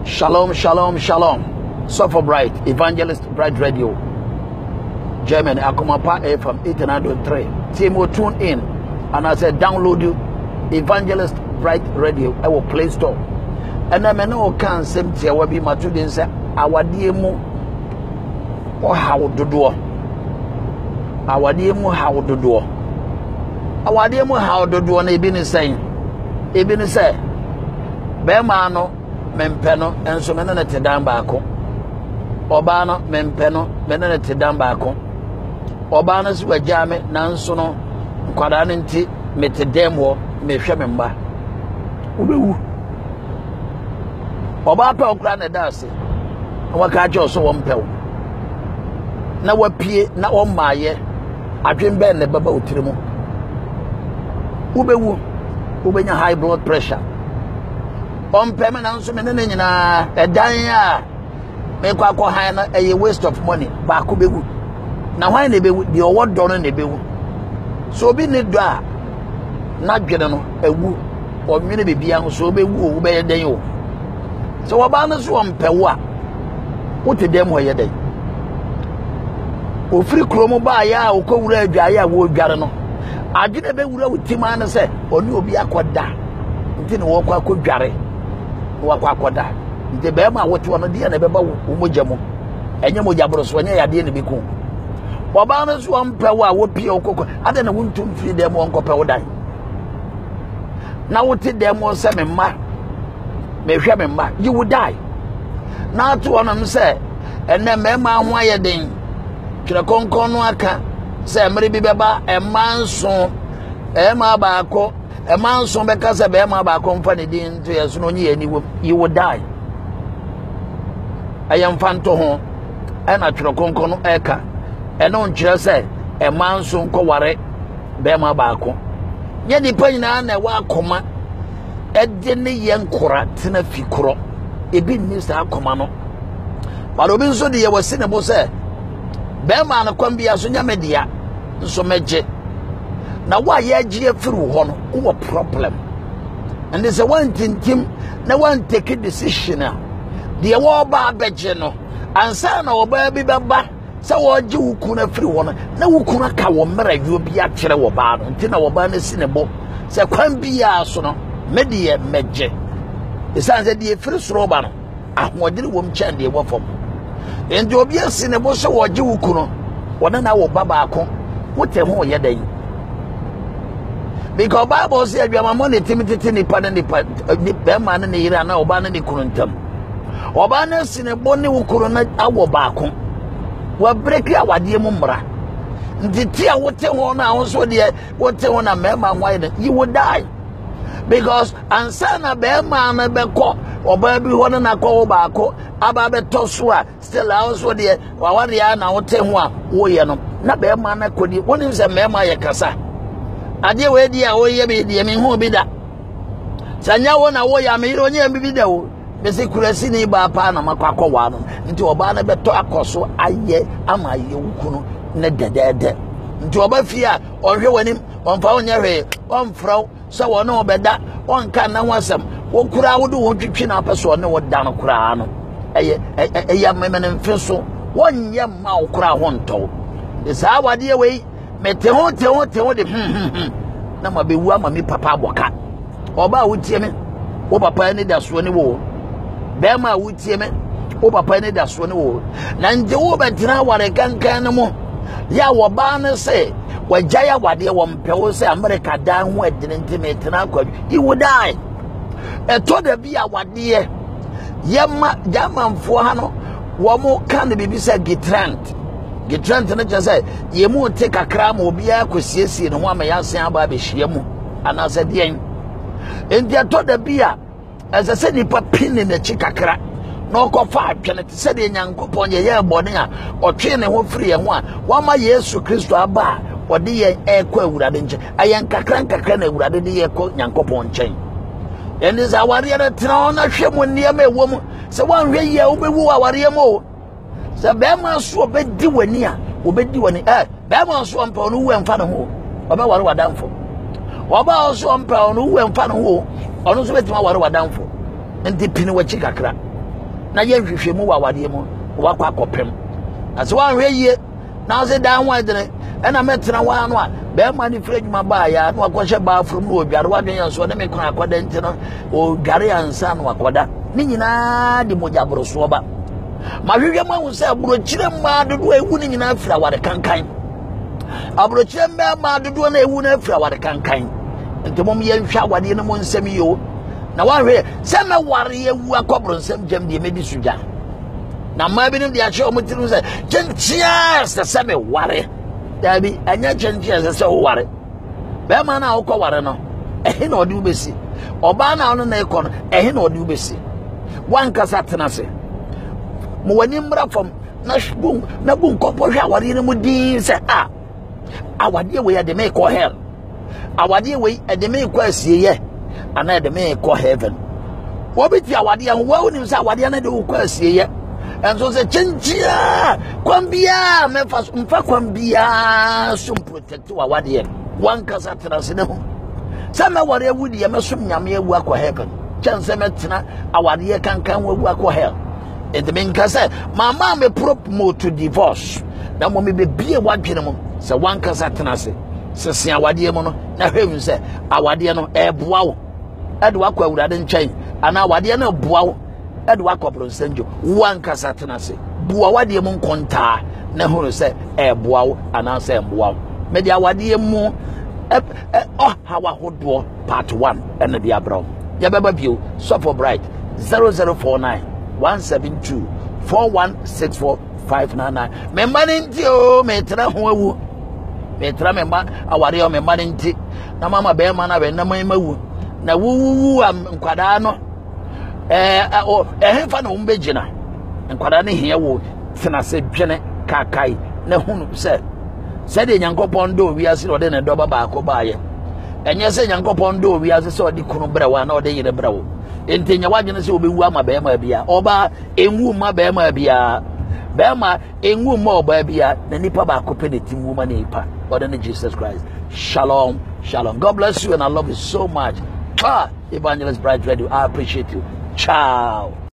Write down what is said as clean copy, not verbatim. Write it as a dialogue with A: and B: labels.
A: Shalom, shalom, shalom. Suffer Bright, Evangelist Bright Radio. German, Akomapa FM 89.3. Timo, tune in. And I said, download you Evangelist Bright Radio. I will Play Store. And I may know can simply I will be my students. Our dear mo or how to do. Our dear mo how to do. Our dear mo how to do. And Ibn is saying, Ibn say, Bemano. Mempeno and so many te down bako. Obano mempeno mene te down bako. Obanas were jame nansono quadaninti mete demo me shememba. Ubewu. Obapa okra dasi. Wakajo so wompel. Na wapie na omaye adwembe ne baba otirimu. Ubewu. Ubenya high blood pressure. On permanent so many na edanya me kwa high na a waste of money ba ko bewu na why na bewu the award don na bewu so bi ne do a na dwene no ewu o nwene bebia ho so bewu o be yeden o so wo ba no so on pewo a wo te dem ho yeden o free kromo ba ya o ko wura adwa ya wo dware no adwene be wura utima na se oni obi akoda nti ne wo kwa kodware wakwa koda nte be ma wote wono de na beba wo mogya mo enye mogya boroso enye yade ne biku oba na so ampewo a wo pie okoko ade na wontum firi dem onkope wo dan na wote dem o se me ma me hwe me ma you will die na to onam se enne me ma ho ayeden kire konkon no aka se mere bi beba e manso e ma ba akọ a man so because a bear ba company din to yes no you will die. I am fanto ho and a trokonkono eka and on just say a man so koware bear ma bako. Ye di panyina na wa koma e de ne yenkora tena fikuro e bi ni sa akoma no but obi so de ye wase ne bo say bear ma na kwambia so nyamedia so meje na wa ye gie firi ho no wo problem and there's a one tintim na one take a decision the wo ba beje no ansa na wo ba bi beba se wo gi wuku na firi ho no na wuku na ka wo mra yu bi a kire wo ba no nti na wo ba na sinebo se kwan bi ya so no medie meje isan se die firi soro ba no ahodire wo mcha de wo fom enti obi asinebo se wo gi wuku no wo na wo ba ba ko wote ho ye dan. Because Bible says you are money Timothy ni pa ni bema na yira na oba na ni kuruntam. Oba na sine boni wukuru na awo baako. Wa break ya wade mu mra. Nditi a wote ho na ho de wote ho na mema hwan you will die. Because ansa na bema na beko oba bi ho na akọ baako aba beto so a still also de wa wade ya na wote ho a wo ye no na bema na kodi woni se mema ye kasa. Ade we dia wo ye be dia me hu bi da sanya wo na wo ya me iro nya bi da wo be se kurasi ni ba pa na makwakọ wa no nti oba na beto akoso aye ama ye wukunu na dedede nti oba fi a ohwe wanim onfa onya hwe onfraw so wo na obeda onka na wasam wo kura wo do wo twitwi na apeso ne wo da no kura no eye memene mfeso wonye ma wo kura ho nto isa wade we mete ho de na ma bewu ama mi papa aboka oba wutie me wo papa ni da so ni wo be ma wutie me wo papa ni da so ni wo na nje wo betira ware kankan no mo ya wo ba ne se wajaya wade wo mpe wo se America da ho adine ntimete na akwa you will die eto da bi a wade yema jamanfo ha no wo mo kan bibi se Gitrant na jase yemu te kakra ma obi akosiesie ne ho ama yasen aba be hyiamu anase de en dia to da bia ese se nipa pin ne chi kakra na okofa atwene te se de nyankopon ye bone a otwe ne ho firi ho a wama Yesu Kristo aba ode ye ekọ awurade nche ayen kakra na awurade de ye ko nyankopon nchen en is aware na tena na hwemu niam ewo mu se wanhwe ye obewu aware mu se bema so obedi wani a obedi wani bema so ampa onu wu emfa no ho oba ware wadamfo oba so ampa onu wu emfa no ho onu so betima ware wadamfo enti pini wachi kakra na ye hwehwe mu wa wade mu wakwa kopem na se wan hwe yie na se dan ho adene e na metena wa no a be ma ni free dwuma ba ya no akɔhye ba afrom no odware wa dwen yanso na me kon akoda ntino o dware ansa no akoda ni nyina de mojabro so ba ma hwehwe ma hu se abrokyire ma dodo ewu ni nyina afira wade kankan abrokyire ma dodo na ewu na afira wade kankan ntemom ye hwa wade no mo nsem yo na wa hwe se me ware ewu akɔbro nsem jam de medi suja na ma bi nim de ache o mutiru se chenchia se me ware dabi anya chenchia se ware be ma na akɔ ware no ehe na odi ubesi oba na ono na ekɔ no ehe na odi ubesi wan kasa tenase mo wani mra fam na bu nkɔpɔ hwe aware ne mu din se awade we ya de me kɔ hell awade we e de me kɔ asieye ana de me kɔ heaven wo bi ti awade ho wo nim se awade na de kɔ asieye enso se chenchia kwambia mfa kwambia sum protect awade wan kasa tenase ne ho se me ware awudi ye me sum nyame awu akɔ heaven chance me tena awade kankan wawu akɔ hell it mean kasa mama me promote to divorce na mo me be bie wadwene mo se wan kasa tenase se se awade mo no na hwem se awade no eboa wo ede wakɔ awurade nkyɛn ana awade no eboa wo ede wakɔ bronsanjo wan kasa tenase boa awade mo nkontaa na hunu se eboa wo ana se eboa wo me de awade mo hawa hodo part 1 ene de abrawo ya beba bio so for bright 0049 172 4164 599 memba nti o metra ho awu metra memba aware o memba nti na mama be ma na be na mawu na wuwu am nkwada no hefa na umbegina nkwada ne hia wo tena se dwene kakai na hunu se de nyankopon do wiase ode ne do baba akobaye enye se nyankopon do wiase se ode kunu brewa na ode yire brewo entenya wadwene se obewu ama be ma bia oba enwu ma be ma bia be ma enwu ma oba bia na nipa ba akopene timu ma nipa ode ne Jesus Christ. Shalom, shalom. God bless you and I love you so much. Evangelist Bright Radio, I appreciate you. Ciao.